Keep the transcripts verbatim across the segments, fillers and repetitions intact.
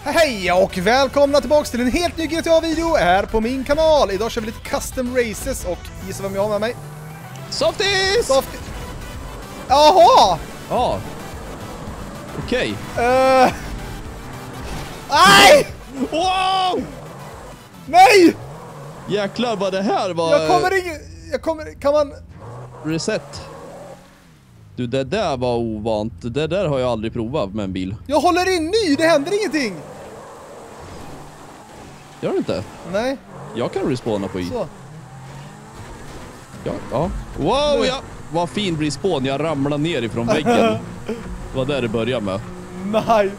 Hej och välkomna tillbaka till en helt ny G T A-video här på min kanal. Idag kör vi lite custom races och gissa vem jag har med mig? Softies! Softies! Jaha! Ja. Okej. Okay. Uh... Aj! Wow! Nej! Jäklar vad det här var... Jag kommer ingen... Jag kommer... Kan man... Reset. Du, det där var ovant. Det där har jag aldrig provat med en bil. Jag håller in ny, det händer ingenting. Gör det inte? Nej. Jag kan respawna på i. Så. Ja, ja. Wow, ja. Vad fin respawn. Jag ramlar ner ifrån väggen. Vad där det börjar med. Nice.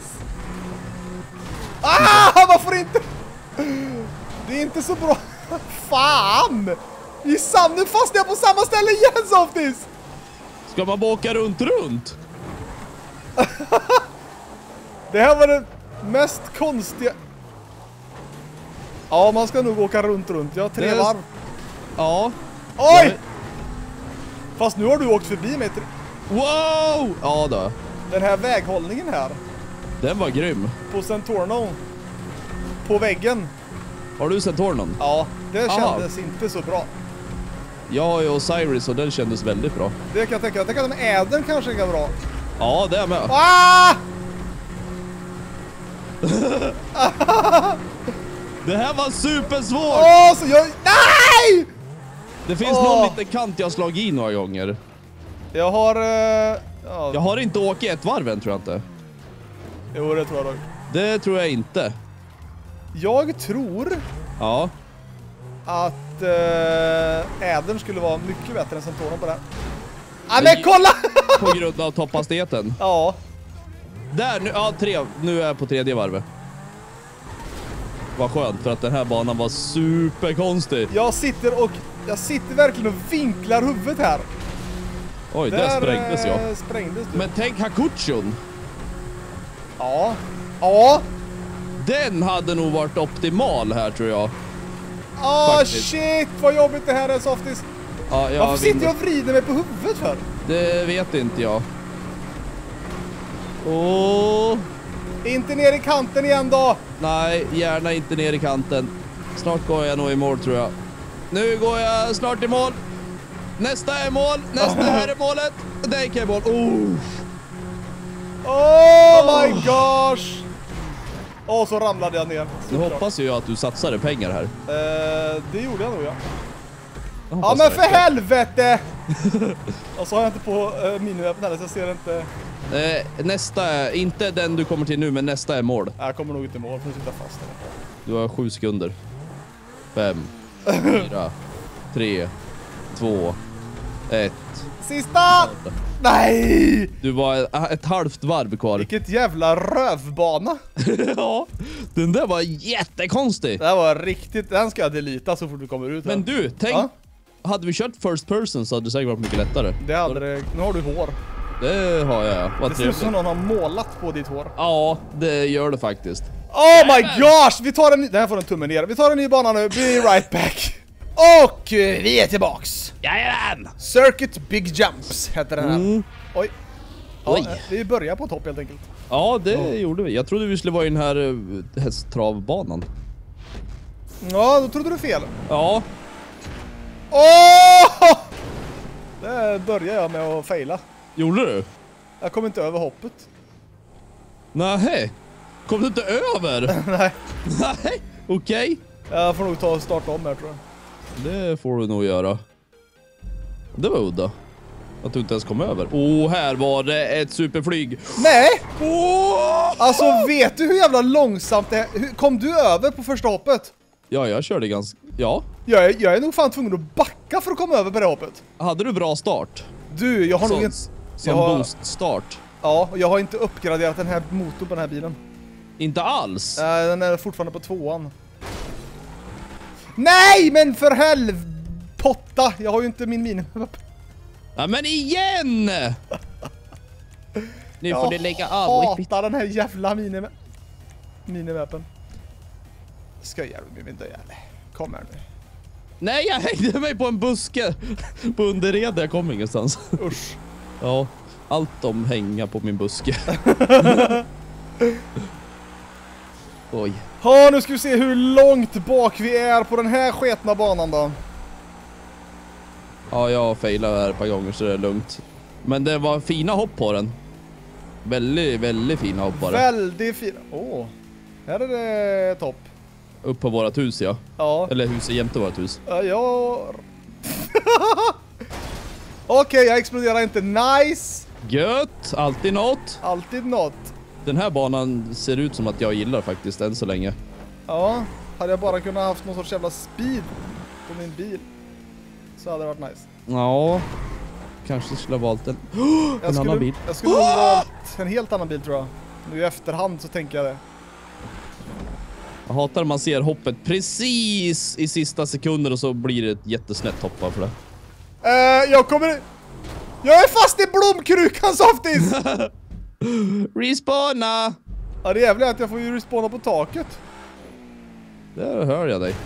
Ah, varför inte? Det är inte så bra. Fan. I sam nu fastnar jag på samma ställe igen, Softies. Ska man bara åka runt runt? Det här var det mest konstiga. Ja, man ska nog åka runt runt. Jag har tre det... varv. Ja. Oj! Jag... Fast nu har du åkt förbi mig. Wow! Ja då. Den här väghållningen här. Den var grym. På Centorno. På väggen. Har du sett Tornon? Ja, det Aha. kändes inte så bra. Jag är Osiris och den kändes väldigt bra. Det kan jag tänka. Jag tänker att den äden kanske är bra. Ja, det är med. Ah! Det här var supersvårt! Åh, så jag... Nej! Det finns Åh. någon liten kant jag har slagit i några gånger. Jag har... Uh... Ja. Jag har inte åkt ett varv än, tror jag inte. Jo, det tror jag dock. Det tror jag inte. Jag tror Ja. att uh, äden skulle vara mycket bättre än Centorno på det här. Ah, men kolla! På grund av topphastigheten. Ja. Där, nu, ja, tre, nu är jag på tredje varvet. Vad skönt, för att den här banan var superkonstig. Jag sitter och... Jag sitter verkligen och vinklar huvudet här. Oj, där, där sprängdes jag. Äh, sprängdes du. Men tänk Hakuchon. Ja. Ja. Den hade nog varit optimal här, tror jag. Ah, Faktiskt. shit, vad jobbigt det här är, Softies. Ja, jag Varför sitter jag och vrider mig på huvudet för? Det vet inte jag. Åh... Inte ner i kanten igen då. Nej, gärna inte ner i kanten. Snart går jag nog i mål, tror jag. Nu går jag snart i mål. Nästa är mål. Nästa här är målet. Där gick jag i mål. Oh. Oh my gosh. Och så ramlade jag ner. Nu hoppas jag att du satsade pengar här. Eh, det gjorde jag nog, ja. Jag Ja, hoppas men det. för helvete. Och så har jag inte på uh, minimappen heller, så jag ser inte. Eh, nästa är, inte den du kommer till nu, men nästa är mål. Jag kommer nog inte i mål för att sitta fast där. Du har sju sekunder. Fem, fyra, tre, två, ett. Sista! Nej! Du var ett, ett halvt varv kvar. Vilket jävla rövbana. Ja, den där var jättekonstig. Det här var riktigt, den ska jag delita så fort du kommer ut här. Men du, tänk, ja? hade vi kört first person så hade det säkert varit mycket lättare. Det hade det, nu har du hår. Det har jag, vad Det ser ut som trevligt. någon har målat på ditt hår. Ja, det gör det faktiskt. Oh my gosh, vi tar en ny, det här får en tumme ner. Vi tar en ny bana nu, be right back. Och vi är tillbaks. Jajamän! Circuit Big Jumps heter den här. Mm. Oj. Ja, Oj. vi börjar på topp helt enkelt. Ja, det mm. gjorde vi. Jag trodde vi skulle vara i den här uh, hästtravbanan. Ja, då trodde du fel. Ja. Åh! Där börjar jag med att faila. Gjorde du? Jag kom inte över hoppet. Nej. Kom du inte över? Nej. Nej, okej. Okay. Jag får nog ta och starta om här, tror jag. Det får du nog göra. Det var udda. Att du inte ens kom över. Åh, oh, här var det ett superflyg. Nej! Oh! Alltså, vet du hur jävla långsamt det är? Hur, kom du över på första hoppet? Ja, jag körde ganska... Ja. Jag är, jag är nog fan tvungen att backa för att komma över på det hoppet. Hade du bra start? Du, jag har som, nog inte... Som har, boost start? Ja, och jag har inte uppgraderat den här motorn på den här bilen. Inte alls? Nej, den är fortfarande på tvåan. Nej, men för helvpotta! Jag har ju inte min minimap. Ja, men igen! Nu jag får du lägga av. Jag hatar den här jävla minimap minimappen. Skojar du med min döjare? Kom här nu. Nej, jag hängde mig på en buske på underred. Jag kom ingenstans. Usch. Ja, allt om hänga på min buske. Oj. Ja, nu ska vi se hur långt bak vi är på den här sketna banan då. Ja, jag failade här ett par gånger så det är lugnt. Men det var fina hopp på den. Väldigt, väldigt fina hopp på den. Väldigt fina. Åh, oh, här är det topp. Upp på vårat hus, ja. Ja. Eller huset jämte vårat hus. Ja, jag... Okej, okay, jag exploderar inte. Nice! Gött! Alltid något. Alltid något. Den här banan ser ut som att jag gillar faktiskt än så länge. Ja, hade jag bara kunnat haft någon sorts jävla speed på min bil så hade det varit nice. Ja, kanske skulle ha valt en, oh, en jag skulle, annan bil. Jag skulle ha valt en helt annan bil tror jag. Nu i efterhand så tänker jag det. Jag hatar när man ser hoppet precis i sista sekunder och så blir det ett jättesnett hopp för det. Uh, jag kommer... Jag är fast i blomkrukan, Softis! Respawna! Ja, det är jävligt att jag får ju respawna på taket. Där hör jag dig.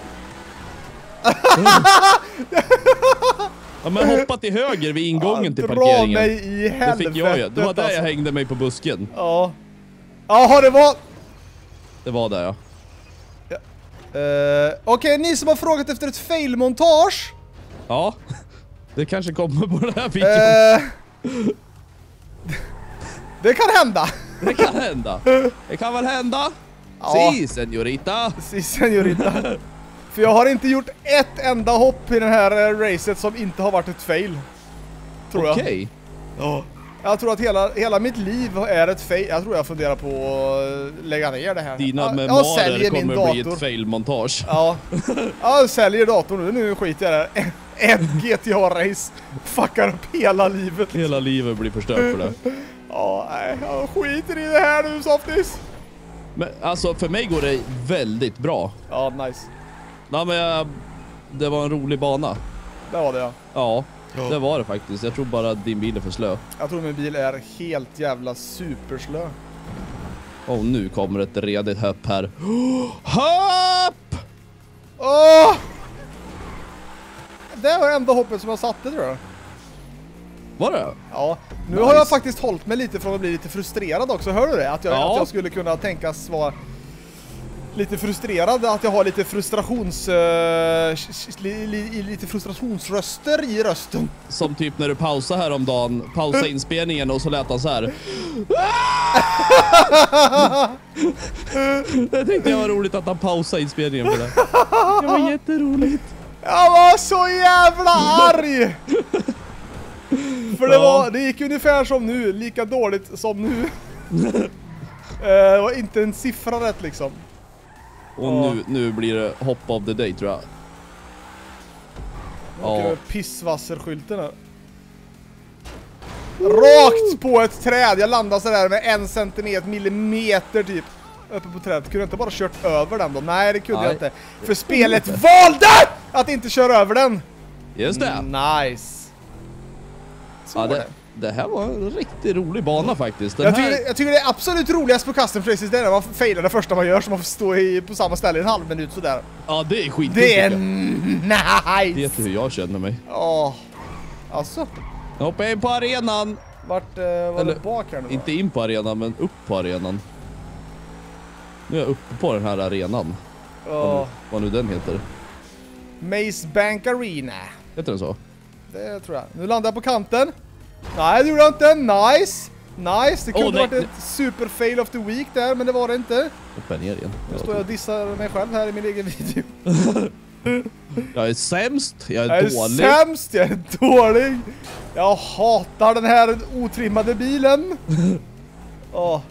Ja, men hoppa till höger vid ingången ja, till parkeringen. Dra mig i helvete. Det fick jag ju. Det var där alltså. Jag hängde mig på busken. Ja. Jaha, det var... Det var där, ja. ja. Uh, Okej, okay, ni som har frågat efter ett fail-montage. Ja, det kanske kommer på den här videon. Uh, det kan hända. Det kan hända. Det kan väl hända. Ja. Si, señorita. Si, señorita. För jag har inte gjort ett enda hopp i den här racet som inte har varit ett fail. Tror jag. Okej. Okay. Ja. Jag tror att hela, hela mitt liv är ett fail. Jag tror jag funderar på att lägga ner det här. Dina jag, memoarer jag kommer min bli ett fail-montage. Ja. Jag säljer datorn nu. Nu skiter jag där. Ett G T A-race fuckar upp hela livet. Hela livet blir förstört för det. Ja, nej. Jag skiter i det här nu, Softis. Men alltså, för mig går det väldigt bra. Ja, nice. Nej, men jag, det var en rolig bana. Det var det, ja. Ja, det var det faktiskt. Jag tror bara att din bil är för slö. Jag tror min bil är helt jävla superslö. Och nu kommer ett redigt hopp här. Hopp! Åh! Det var enda hoppet som jag satte, tror jag. Var det? Ja, nu nice. Har jag faktiskt hållit mig lite från att bli lite frustrerad också. Hör du det? Att jag, ja. att jag skulle kunna tänkas vara lite frustrerad. Att jag har lite frustrations... Uh, li, li, lite frustrationsröster i rösten. Som typ när du pausar häromdagen. Pausa inspelningen och så lät han så här. Det tänkte jag var roligt att han pausade inspelningen på det. Det var jätteroligt. Jag var så jävla arg! För det, var, det gick ungefär som nu, lika dåligt som nu. Det uh, var inte en siffra rätt liksom. Och uh. nu, nu blir det hop of the day, tror jag. Och uh. pissvasserskylten här. Rakt på ett träd. Jag landade sådär med en centimeter, millimeter typ uppe på trädet. Kunde jag inte bara kört över den då? Nej, det kunde Nej. jag inte. För spelet valde att inte köra över den. Just det. Nice. Ja, det, det här var en riktigt rolig bana faktiskt. Den jag, här... tycker, jag tycker det är absolut roligast på custom races. Det är när man failar det första man gör, så man får stå i, på samma ställe i en halv minut sådär. Ja, det är skit. Det är nice. Vet du hur jag känner mig? Ja. Alltså. Jag hoppar in på arenan. Vart uh, var Eller, det bak här nu? Då? Inte in på arenan, men upp på arenan. Nu är jag uppe på den här arenan. Oh. Vad, vad nu den heter. Maze Bank Arena. Heter den så? Det tror jag. Nu landar jag på kanten. Nej, det gjorde jag inte. Nice. Nice. Det kunde oh, varit ett super fail of the week där, men det var det inte. Hoppa ner igen. Nu står jag och dissar mig själv här i min egen video. Jag är sämst. Jag är, jag är dålig. sämst. Jag är dålig. Jag hatar den här otrimmade bilen. Åh.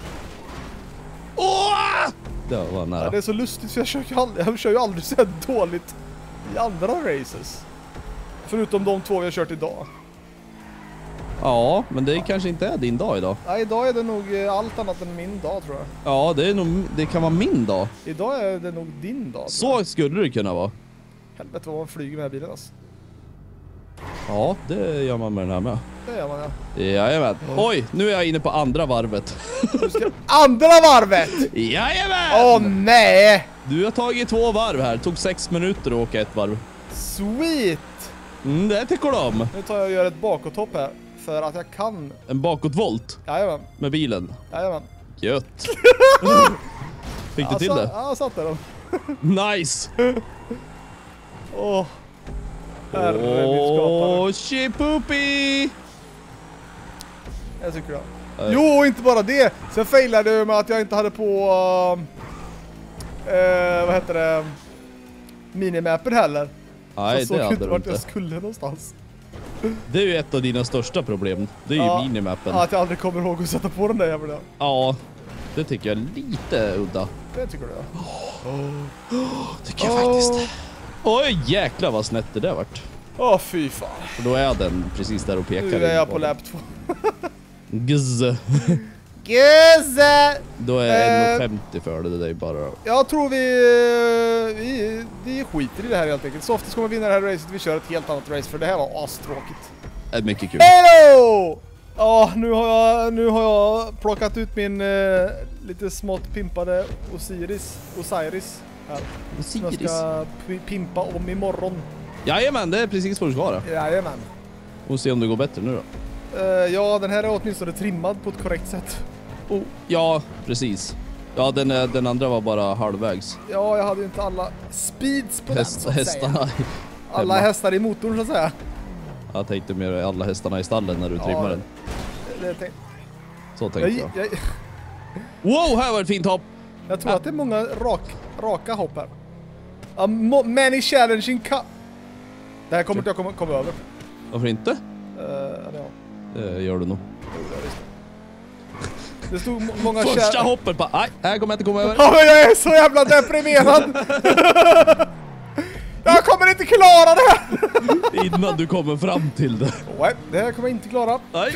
Oh! Det var nära. Ja, det är så lustigt för jag kör ju aldrig, jag kör ju aldrig så här dåligt i andra races. Förutom de två vi har kört idag. Ja, men det kanske inte är din dag idag. Nej, idag är det nog allt annat än min dag, tror jag. Ja, det, är nog, det kan vara min dag. Idag är det nog din dag. Så skulle det kunna vara. Helvete vad man flyger med här bilen alltså. Ja, det gör man med den här med. Det gör man, ja. Jajamän. Oj, nu är jag inne på andra varvet. Du ska... Andra varvet? Jajamän! Åh nej! Du har tagit två varv här. Det tog sex minuter att åka ett varv. Sweet! Mm, det tycker de. Nu tar jag och gör ett bakåthopp här. För att jag kan. En bakåtvolt? Jajamän. Med bilen? Jajamän. Gött. Fick du Ja, till sa- det? Ja, jag satte den. Nice! Åh. Herre min skapare. Åh, chipoopy! Jag tycker det. Nej. Jo, inte bara det. Sen failade jag med att jag inte hade på... Uh, vad heter det? Minimappen heller. Nej, så det såg hade inte du vart inte. jag skulle någonstans. Det är ju ett av dina största problem. Det är ju Ja, minimappen. Att jag aldrig kommer ihåg att sätta på den där jävla. Ja, det tycker jag är lite udda. Det tycker du, ja. Tycker jag faktiskt. Oj, jäklar vad snett det där vart. Åh, fy fan. För då är den precis där och pekar. Nu är jag på lap två. Guzz. Guzze! Då är en femtio för det, det är bara... Jag tror vi, vi, vi skiter i det här helt enkelt. Så oftast kommer vi vinna det här racet. Vi kör ett helt annat race för det här var astråkigt. Det är mycket kul. Hello! Ja, nu har jag, nu har jag plockat ut min eh, lite smått pimpade Osiris. Osiris. Här. Som jag Osiris. ska pi- pimpa om imorgon. Jajamän, det är precis vad du ska det. Jajamän. Och se om det går bättre nu då. Uh, ja, den här är åtminstone trimmad på ett korrekt sätt. Oh, ja, precis. Ja, den, är- den andra var bara halvvägs. Ja, jag hade ju inte alla speeds på Häst, den, så att säga. hästarna. Alla hemma. hästar i motorn, så att säga. Jag tänkte mer alla hästarna i stallen när du Ja, trimmar den. Det, det tänk- Så jag, tänkte jag. jag, Wow, här var ett fint hopp! jag tror att det är många rak, raka hopp här. A mo- many challenging cut. Det här kommer inte jag komma, komma över. Varför inte? Uh, ja. Det gör du nog. Det stod må- många Första cha- hoppet på... Nej, här kommer jag inte komma över. Ja, men jag är så jävla deprimerad. Jag kommer inte klara det här. Innan du kommer fram till det. Nej, det här kommer jag inte klara. Nej.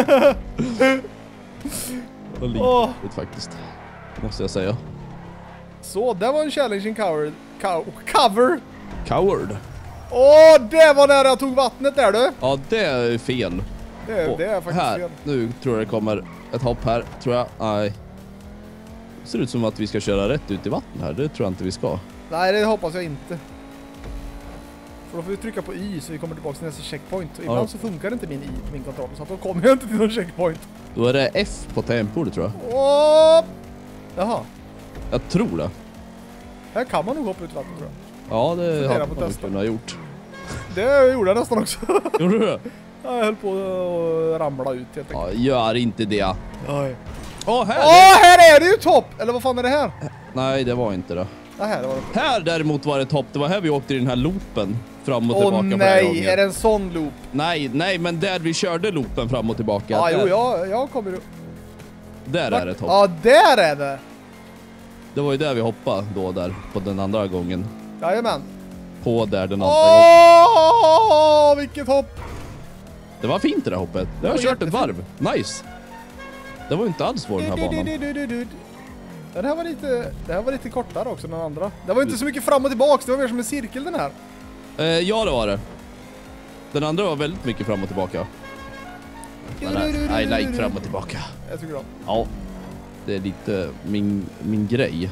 Vad litet Åh. faktiskt. Måste jag säga. Så, det var en challenging cover. Co- cover. Coward. Åh, det var när jag tog vattnet där, du. Ja, det är fel. Det, Och det är faktiskt här, fel. nu tror jag det kommer ett hopp här, tror jag. Nej. Det ser ut som att vi ska köra rätt ut i vatten här. Det tror jag inte vi ska. Nej, det hoppas jag inte. För då får vi trycka på Y så vi kommer tillbaka till nästa checkpoint. Och ibland Ja. så funkar inte min Y på min kontroll, så att då kommer jag inte till någon checkpoint. Då är det F på tangentbordet, tror jag. Åh! Jaha, Jag tror det. här kan man nog hoppa ut i vattnet, tror jag. Ja, det Fundera hade på man testa. kunnat ha gjort. Det gjorde jag nästan också. Gjorde du det? Jag höll på att ramla ut helt enkelt. Ja, gör inte det. Oj. Åh, här! Åh, här är det ju topp! Eller vad fan är det här? Nej, det var inte det. Det här var det. Här däremot var det topp. Det var här vi åkte i den här loopen. Fram och Åh tillbaka flera nej, gånger. är det en sån loop? Nej, nej, men där vi körde loopen fram och tillbaka. Ja, där, jo, jag, jag kommer ju... där är det topp. Ja, där är det! Det var ju där vi hoppade då där på den andra gången. Jajamän. På där den andra gången. Åh, vilket hopp! Det var fint det där hoppet. Jag har var kört ett jättefint. varv. Nice. Det var ju inte alls svår den här banan. Du, du, du, du, du. Ja, det här var lite, det här var lite kortare också än den andra. Det var inte så mycket fram och tillbaks, det var mer som en cirkel den här. Eh, ja, det var det. Den andra var väldigt mycket fram och tillbaka. Men nej, I like fram och tillbaka. Jag tycker om. Ja, det är lite min, min grej.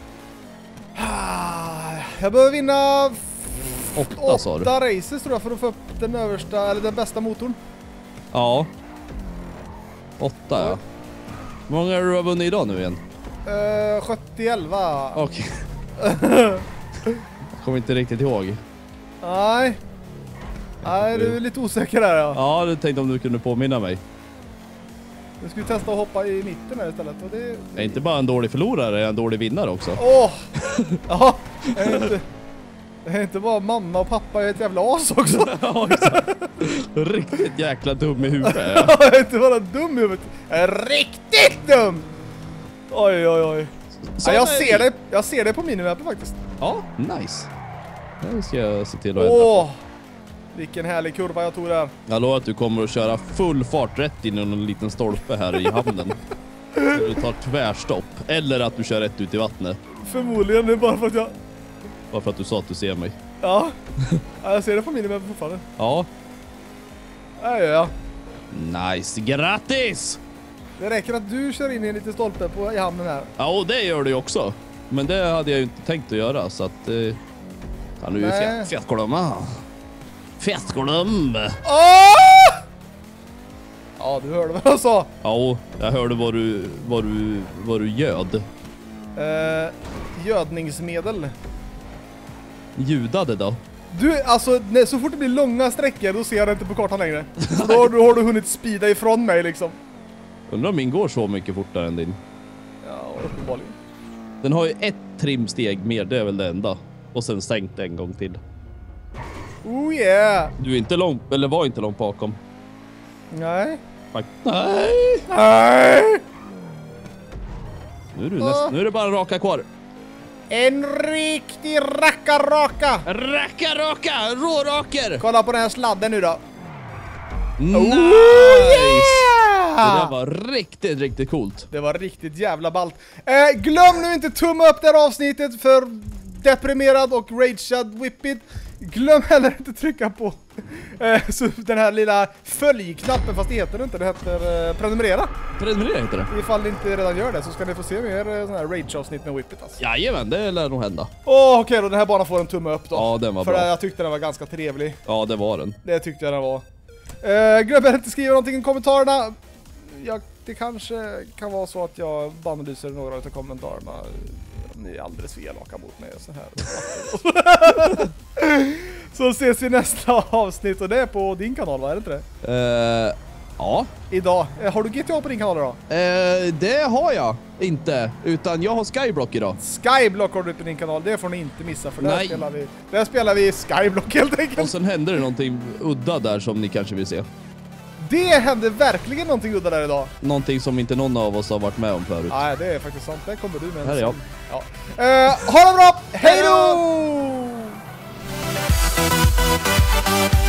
Jag behöver vinna Åtta, sa du? åtta races tror jag för att få upp den översta, eller den bästa motorn. Ja. Åtta, ja. Hur många har du vunnit idag nu igen? Uh, sjuttio elva. Okej. Jag kommer inte riktigt ihåg. Nej. Nej, du är lite osäker där, ja. Ja, du tänkte om du kunde påminna mig. Nu ska vi testa att hoppa i mitten här istället. Och det... Jag är inte bara en dålig förlorare, jag är en dålig vinnare också. Åh! Ja, jag är inte... Jag är inte bara mamma och pappa, jag är ett jävla as också. Ja, exakt. Riktigt jäkla dum i huvudet. Ja. Jag är inte bara dum i huvudet. Jag är riktigt dum! Oj, oj, oj. Ja, jag, ser det, jag ser det på minimappen faktiskt. Ja, nice. Det ska jag se till att ändra. Åh! Vilken härlig kurva jag tog där. Jag lovar att du kommer att köra full fart rätt in i någon liten stolpe här i hamnen. Du tar tvärstopp. Eller att du kör rätt ut i vattnet. Förmodligen, det är bara för att jag... Bara för att du sa att du ser mig. Ja, ja jag ser det på minimappen fortfarande. Ja. Ja, ja, ja. Nice. Grattis! Det räcker att du kör in i en liten stolpe på, i hamnen här. Ja, och det gör du ju också. Men det hade jag ju inte tänkt att göra, så att... Eh, kan du ju Nej. fet, fetglömma. Fetglöm! Åh! Ja, du hörde vad jag sa. Ja, jag hörde vad du, vad du, vad du göd. Uh, gödningsmedel. Ljudade då? Du, alltså, nej, så fort det blir långa sträckor då ser jag det inte på kartan längre. Så då, då har du hunnit speeda ifrån mig liksom. Undrar om min går så mycket fortare än din. Ja, uppenbarligen. Den har ju ett trimsteg mer, det är väl det enda. Och sen sänkt en gång till. Oh yeah! Du är inte långt, eller var inte långt bakom. Nej. Nej! Nej! Nu är, du näst, nu är det bara raka kvar. En riktig rackarraka! Rackarraka! Råraker! Kolla på den här sladden nu då. Nice! Oh, yeah! Det där var riktigt, riktigt coolt. Det var riktigt jävla ballt. Eh, glöm nu inte tumma upp det här avsnittet för deprimerad och ragead Whippet. Glöm heller inte trycka på eh, så den här lilla följknappen, fast det heter det inte, det heter eh, prenumerera. Prenumerera heter det. Ifall ni inte redan gör det så ska ni få se mer eh, sån här rage-avsnitt med Whippet alltså. Jajamän, det lär nog hända. Åh, okej då, den här banan får en tumme upp då. Ja, den var för bra. För jag tyckte den var ganska trevlig. Ja, det var den. Det tyckte jag den var. Eh, glöm inte skriva någonting i kommentarerna. Jag, det kanske kan vara så att jag bannlyser några av kommentarerna. Ni är alldeles för elaka mot mig så här. Så ses vi i nästa avsnitt, och det är på din kanal, va? Är det inte det? Uh, ja. Idag. Eh, har du G T A på din kanal idag? Uh, det har jag inte, utan jag har Skyblock idag. Skyblock har du på din kanal, det får ni inte missa, för där Nej. spelar vi, där spelar vi Skyblock helt enkelt. Och sen händer det någonting udda där som ni kanske vill se. Det hände verkligen någonting udda där idag. Någonting som inte någon av oss har varit med om förut. Nej, det är faktiskt sant. Där kommer du med. Här är jag. Ja. Uh, ha det bra! Hej då!